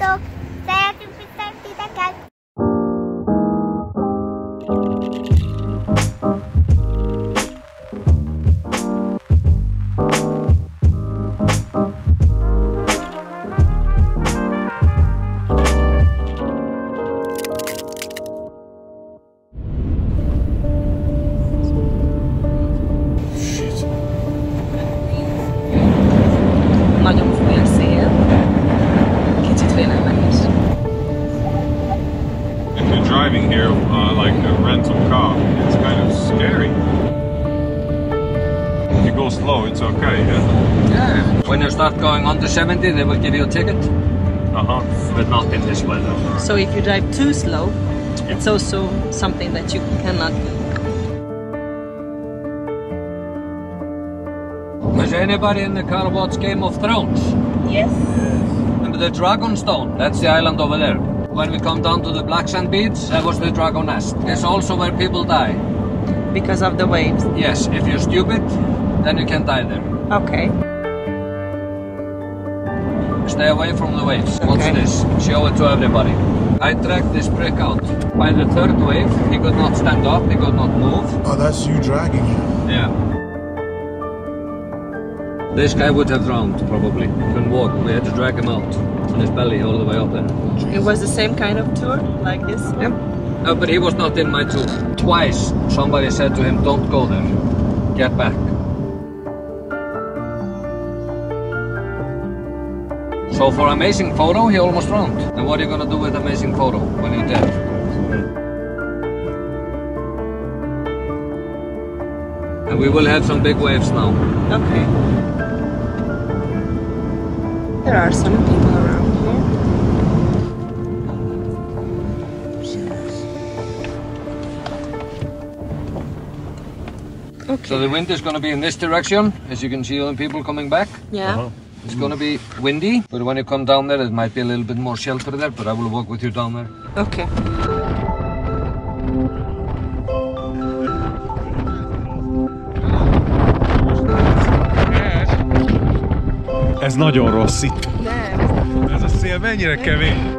Sziasztok! Szeretünk viszont titeket! Nagyon fúj a szél. Kicsit félelmetes. If you're driving here like a rental car, it's kind of scary. If you go slow, it's okay, yeah? Yeah. When you start going under 70, they will give you a ticket. But not in this weather. So if you drive too slow, it's also something that you cannot do. Has anybody in the car watched Game of Thrones? Yes. Remember the Dragonstone? That's the island over there. When we come down to the Black Sand Beach, that was the Dragon Nest. It's also where people die. Because of the waves? Yes, if you're stupid, then you can die there. Okay. Stay away from the waves. Okay. Watch this. Show it to everybody. I dragged this brick out. By the third wave, he could not stand up, he could not move. Oh, that's you dragging him. Yeah. This guy would have drowned, probably. Couldn't walk. We had to drag him out on his belly all the way up there. It was the same kind of tour, like this? Yeah. No, but he was not in my tour. Twice, somebody said to him, don't go there. Get back. So for amazing photo, he almost drowned. And what are you gonna do with amazing photo when you're dead? And we will have some big waves now. Okay. There are some people around here. Okay. So the wind is going to be in this direction, as you can see all the people coming back. Yeah. It's going to be windy, but when you come down there, it might be a little bit more shelter there, but I will walk with you down there. Okay. Ez nagyon rossz itt. Nem. Ez a szél mennyire kemény.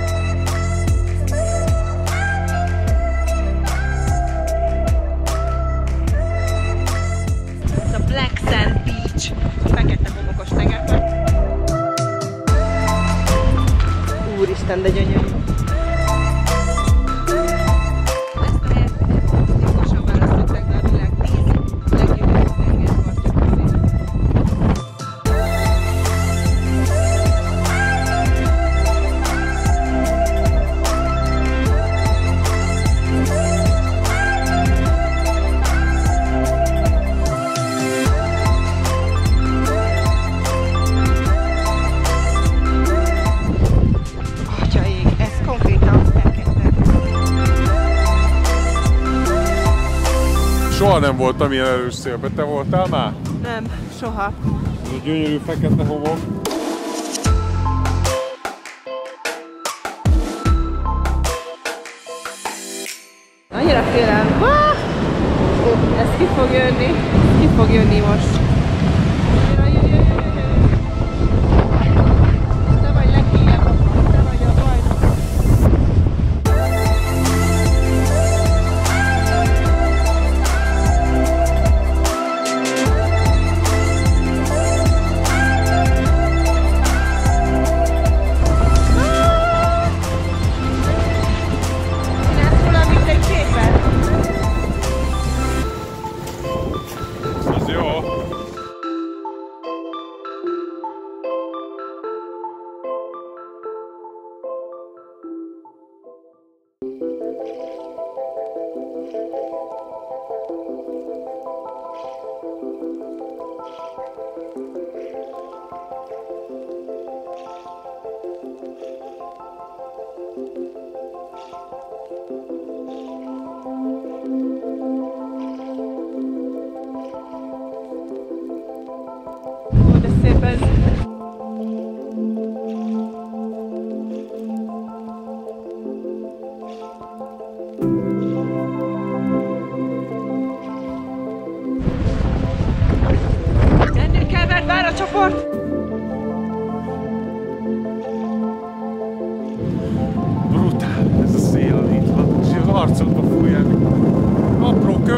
Ez a Black Sand Beach. Fekete homokos tenger. Úristen, de gyönyörű. Ezt a helyet biztosan választották, de a világ 10 leggyönyörűbb tengerpartja közé. Atyaég, ez konkrétan fekete. Soha nem voltam ilyen erős szélben. Te voltál már? Nem, soha. Ez a gyönyörű fekete homok. Annyira félem. Ez ki fog jönni? Ki fog jönni most? Te vagy legkijebb, te vagy a bajnok. Csinálsz valamit egy képet? Az jó.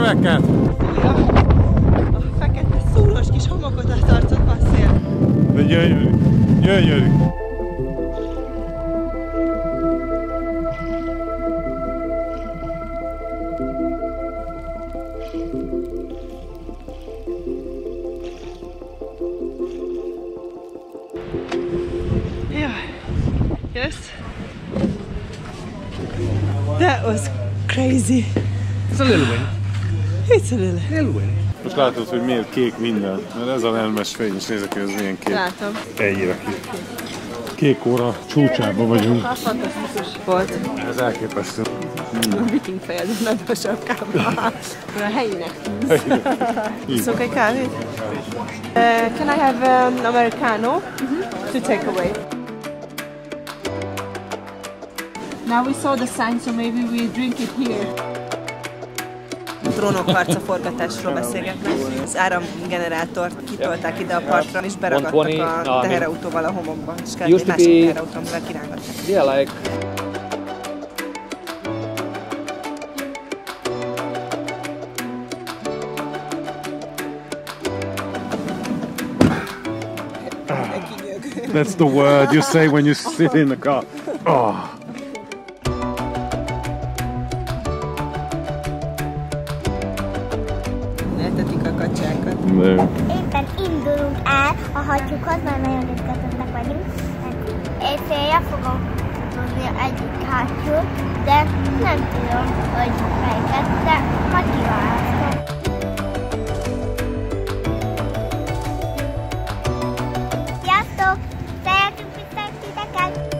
köveket! Ja, a fekete szúrós kis homokot a tarcodba a szél. De gyönyörű, gyönyörű. Yes. That was crazy. It's a little wind. It's a little wind. Most látod, hogy miért kék minden, mert ez a elmes fény, és nézzek, hogy ez milyen kék. Látom. Ennyire kék. Kék óra csúcsában vagyunk. Fantasztikus volt. Ez elképesztő. A viking fejező nagyon sapkában. A helyinek tűz. Szok egy kávét? Can I have an americano to take away? Now we saw the sign, so maybe we drink it here. Drónokharca forgatásról beszélgetnek. Az áramgenerátort kitolták ide a partra, és beragadtak a teherautóval a homokba, és kellett egy másik teherautón, mivel kirángatták. Yeah, like... That's the word you say when you sit in the car. Oh. Lehetetik a kacsákat. Éppen indulunk el a hattyúkhoz, mert nagyon izgatottak vagyunk. Éjfélre fogom tudni egyik hattyút, de nem tudom, hogy melyiket, de ha kiválasztom. Sziasztok! Szeretünk viszont titeket!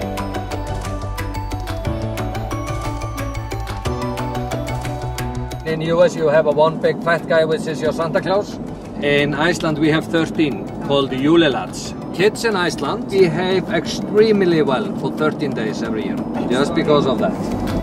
In US you have a one big fat guy which is your Santa Claus. In Iceland we have 13 called the Julelads. Kids in Iceland behave extremely well for 13 days every year, just because of that.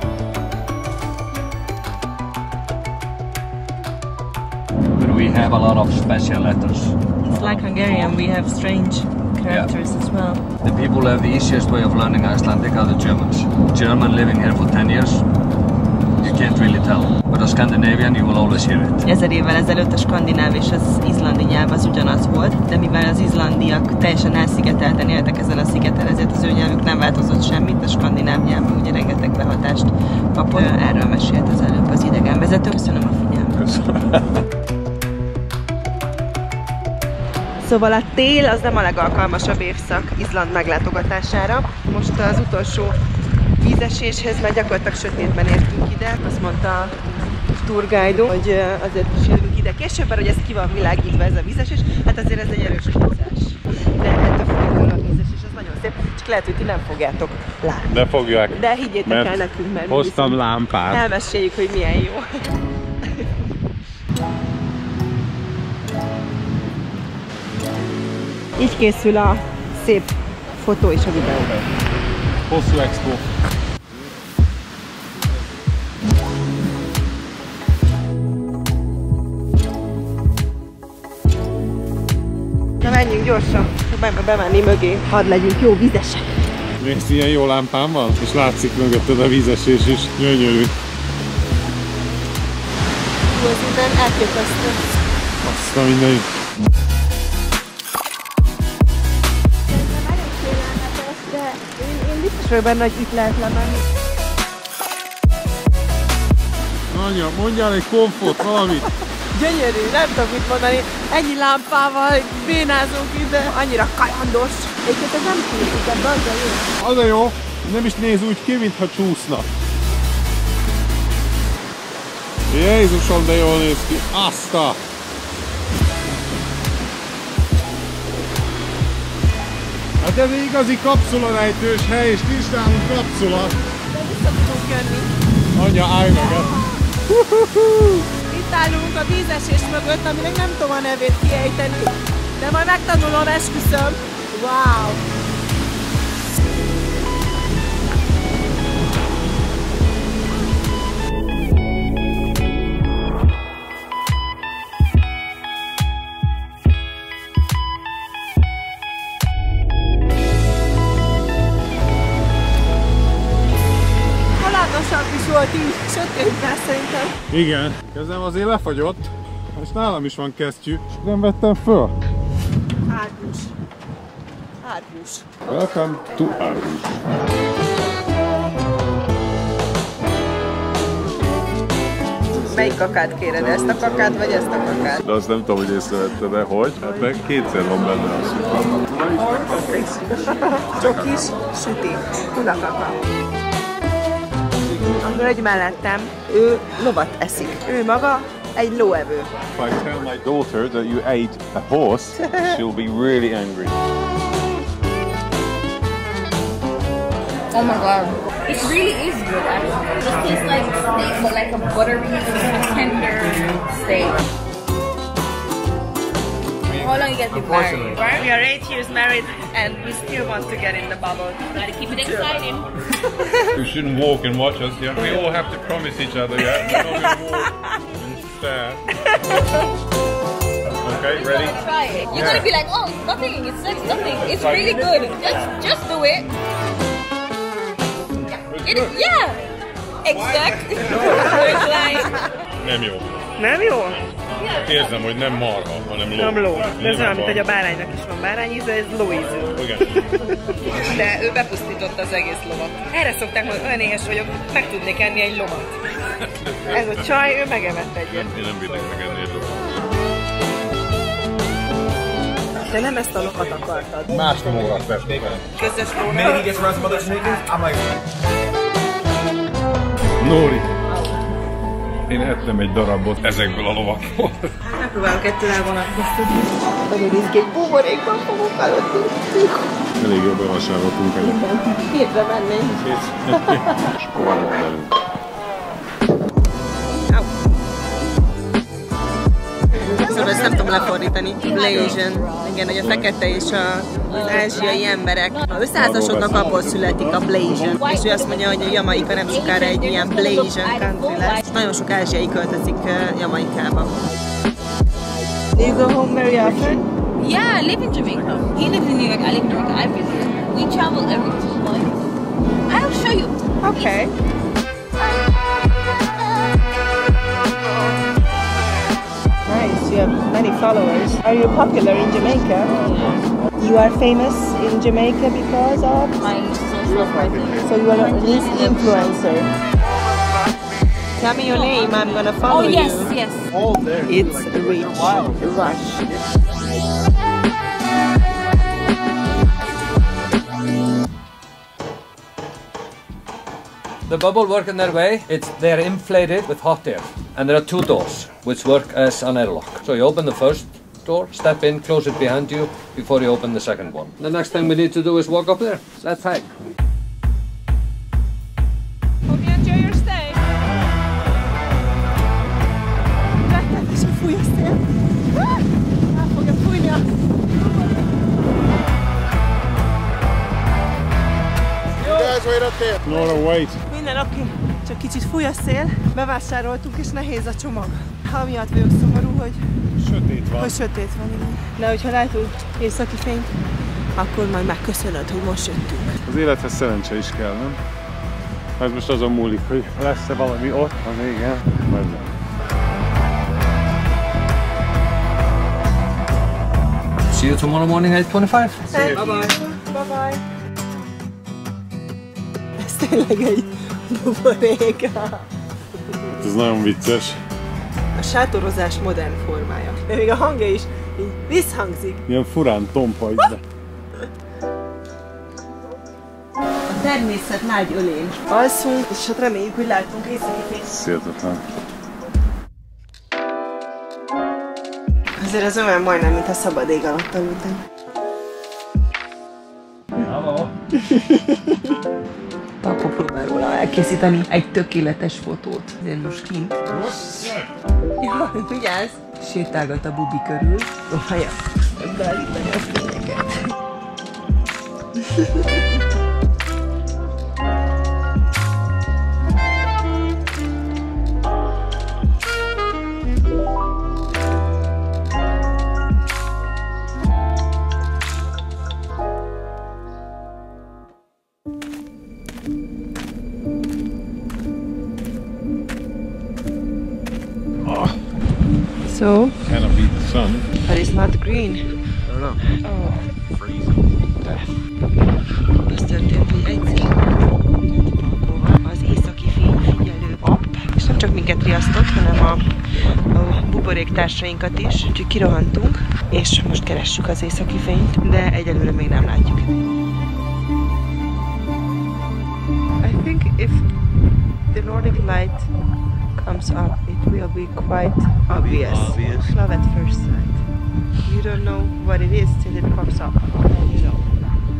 But we have a lot of special letters. It's like Hungarian, we have strange characters as well. The people who have the easiest way of learning Icelandic are the Germans. German living here for 10 years, you can't really tell. But a Scandinavian, you will always hear it. 1000 évvel ezelőtt a skandináv és az izlandi nyelv az ugyanaz volt, de mivel az izlandiak teljesen elszigetelten éltek ezen a szigeten, ezért az ő nyelvük nem változott semmit, a skandináv nyelv ugye rengeteg behatást kapott. Erről mesélt az előbb az idegenvezető. Köszönöm a figyelmet. Köszönöm. Szóval a tél az nem a legalkalmasabb évszak Izland meglátogatására. Most az utolsó vízeséshez, mert gyakorlatilag sötétben értünk ide. Azt mondta a tourguide, hogy azért kísérünk ide később, mert hogy ez ki van világítva ez a vízesés. Hát azért ez egy erős húzás. De ettől függetlenül a vízesés az nagyon szép, csak lehet, hogy ti nem fogjátok látni. De fogják. De higgyétek el nekünk, mert hoztam lámpát. Elmeséljük, hogy milyen jó. Így készül a szép fotó és a videó. Hosszú expo. Na menjünk gyorsan, bemenni mögé, hadd legyünk jó vizesek. Nézd, ilyen jó lámpám van, és látszik mögötted a vízesés is, gyönyörű. Jó, ez minden elképesztő. Azt a mindenit. Én biztos vagyok benne, hogy itt lehet lemenni. Anya, mondjál egy komfort, valamit. Gyönyörű, nem tudom mit mondani. Ennyi lámpával bénázunk ide, annyira kalandos. Egyébként ez nem csúszik, ebben az a jó. Az a jó, nem is néz úgy ki, mintha csúszna. Jézusom, de jól néz ki. Azt a... Hát ez egy igazi kapszularejtős hely, és nincs nálunk kapszula. De vissza tudunk jönni. Anya, állj meg! Itt állunk a vízesés mögött, aminek nem tudom a nevét kiejteni. De majd megtanulom, esküszöm. Wow! Halálosabb is volt így sötétben szerintem. Igen, kezem azért lefagyott, és nálam is van kesztyű, és nem vettem föl. Árgus. Árgus. Welcome to Árgus. Melyik kakát kéred? Ezt a kakát, vagy ezt a kakát? De azt nem tudom, hogy észrevette, de hogy? Hát meg kétszer van benne a szükség. Csokis, süti, kulakaka. A hölgy mellettem, ő lovat eszik. Ő maga egy lóevő. If I tell my daughter that you ate a horse, she'll be really angry. Oh my god. It really is good actually. It just tastes like steak, but like a buttery, tender steak. How long you get to be married, right? We are 8 years married and we still want to get in the bubble. Gotta keep it exciting. You shouldn't walk and watch us, yeah? We all have to promise each other, yeah? We're not gonna walk and stare. Okay, ready? Try it. You're gonna be like, oh, it's nothing. It's nothing. It's really good. Just do it. Yeah. Exactly. Nem jó. Nem jó? Érzem, hogy nem marha, hanem ló. Nem ló. De ez olyan, mint van. hogy a báránynak is van bárányíze, ez lóízű. Igen. De ő bepusztította az egész lovat. Erre szokták mondani, olyan éhes vagyok, meg tudnék enni egy lovat. Ez a csaj, ő megemett egyet. Én nem bírnék megenni egy lót. De nem ezt a lovat akartad. Más magokat vették el. Közös lónak. Maybe he gets around some other sneakers. I'm like, Nóri. Én ettem egy darabot ezekből a lovakból. Megpróbálom kettőn elvonatkoztatni. Nagyon izgény buborékban fogok aludni. Elég jó bevasároltunk egyet. Hétre mennénk. És akkor van velünk. Szóval ezt nem tudom lefordítani. Blasian. Igen, hogy a fekete és az ázsiai emberek. Ha összeházasodnak, abból születik a Blasian. És ő azt mondja, hogy a Jamaika nem sokára egy ilyen Blasian country lesz. Nagyon sok ázsiai költözik Jamaikába. Do you go home very often? Yeah, I live in Jamaica. He lives in New York. I live in New York. I visit. We travel every 2 months. I'll show you. Okay. Nice, you have many followers. Are you popular in Jamaica? You are famous in Jamaica because of? My social presence. So you are this influencer. Tell me your name, I'm gonna follow Oh yes, you. yes. It's Rich. Rush. The bubble work in their way. They're inflated with hot air. And there are 2 doors which work as an airlock. So you open the first door, step in, close it behind you before you open the second one. The next thing we need to do is walk up there. Let's hike. Hope you enjoy your stay. Rettenetes, hogy fúj a szél. El fogja fújni a... Nora, wait. Minden oké, csak kicsit fúj a szél. Bevásároltunk és nehéz a csomag. Amiatt vagyok szomorú, hogy Sötét van. sötét van, igen. De hogyha látod északi fényt, akkor majd megköszönöd, hogy most jöttünk. Az élethez szerencse is kell, nem? Ez most azon múlik, hogy lesz-e valami ott, ha igen, vagy nem. See you tomorrow morning 8:25. Bye-bye. Bye-bye. Ez tényleg egy buborék. Ez nagyon vicces. A sátorozás modern formája. De még a hangja is így visszhangzik. Ilyen furán tompa ide. A természet nágy ölén alszunk, és hát reméljük, hogy látunk északi fényt. Széltetlen. Azért az olyan majdnem, mintha szabad ég alatt aludnánk. Akkor próbál róla elkészíteni egy tökéletes fotót. Én most kint. Ja, vigyázz! Sétálgat a bubi körül. Próbálja beállítani a fényeket. So, Cannot beat the sun. but it's not green. I don't know. Oh. Freezing death. Az történt, hogy egyszer az északi fényfigyelő app, és nem csak minket riasztott, hanem a buboréktársainkat is. Úgyhogy kirohantunk, és most keressük az északi fényt, de egyelőre még nem látjuk. I think if the Nordic light comes up, it will be quite obvious. Love at first sight. You don't know what it is till it comes up, and you know.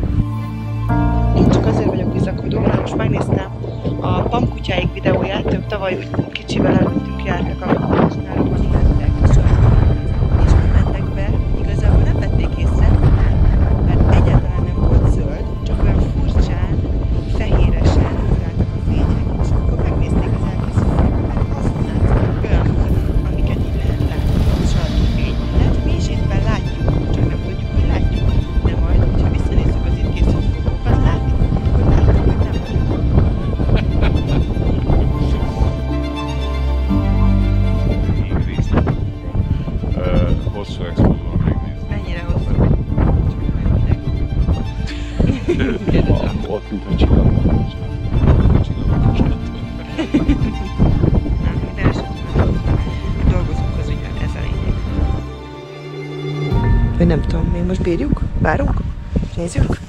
Én csak azért vagyok bizakodó, mert most megnéztem a pamkutyáik videóját, ők tavaly úgy kicsivel előttünk jártak a nyárokban, ijedtek, és nem mentek be, igazából nem vették észre, mert egyáltalán nem volt zöld, csak olyan furcsán, fehéresen ugráltak a fények, és akkor megnézték az elkészülteket, mert azt látszott olyanokat, amiket így lehet látni, a sarki fény. Lehet, hogy mi is éppen látjuk, csak nem tudjuk, hogy látjuk, de majd, hogyha visszanézzük az itt készült fotókat, látjuk, hogy látjuk, hogy nem vagyunk. Hosszú expózóan megnézni. Mennyire hosszú? Csak meg mindenki. Ott, mint a csillagos. De első dolgozunk az ügyön, ez a lényeg. Vagy nem tudom, még most bírjuk? Várunk? Nézzük?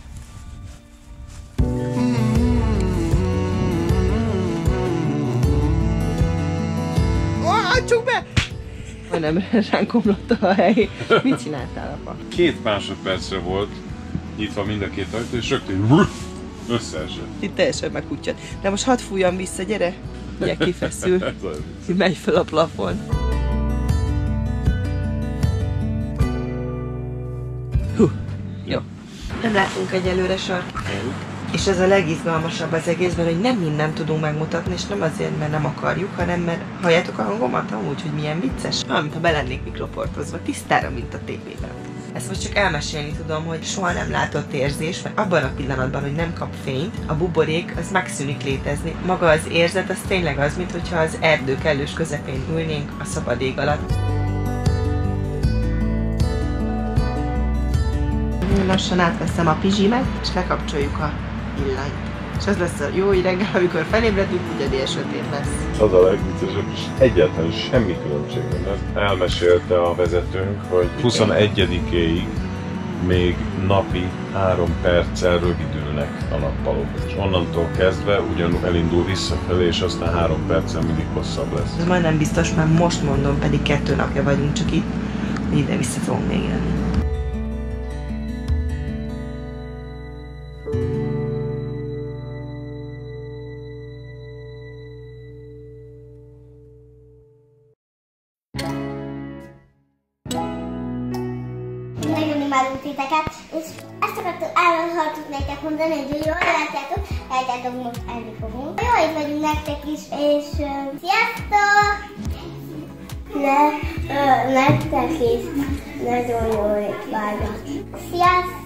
Csak be! Nem ránk omlott a hely. Mit csináltál, apa? 2 másodpercre volt nyitva mind a két ajtó, és rögtön összeesett. Itt teljesen megkutyad. De most hadd fújjam vissza, gyere! Ugye kifeszül. Ez az. Megy fel a plafon. Hú, jó. Nem látunk egyelőre sarki fényt. És ez a legizgalmasabb az egészben, hogy nem mindent tudunk megmutatni, és nem azért, mert nem akarjuk, hanem mert halljátok a hangomat amúgy, hogy milyen vicces? Mintha be lennék mikroportozva, tisztára, mint a tévében. Ezt most csak elmesélni tudom, hogy soha nem látott érzés, mert abban a pillanatban, hogy nem kap fényt, a buborék az megszűnik létezni. Maga az érzet az tényleg az, mintha az erdő kellős közepén ülnénk a szabad ég alatt. Lassan átveszem a pizsimet, és lekapcsoljuk a villanyt. És az lesz a jó reggel, amikor felébredünk, ugyanilyen sötét lesz. Az a legviccesebb, és egyáltalán semmi különbség nem. Elmesélte a vezetőnk, hogy 21-éig még napi 3 perccel rövidülnek a nappalok. És onnantól kezdve ugyanúgy elindul visszafelé, és aztán 3 perccel mindig hosszabb lesz. Ez majdnem biztos, mert most mondom, pedig 2 napja vagyunk csak itt, hogy ide vissza fogunk még jönni. Titeket, és ezt akartuk nektek mondani, hogy jól látjátok, most enni fogunk. Jó, itt vagyunk nektek is, és sziasztok! Nektek is nagyon jó étvágyat. Sziasztok!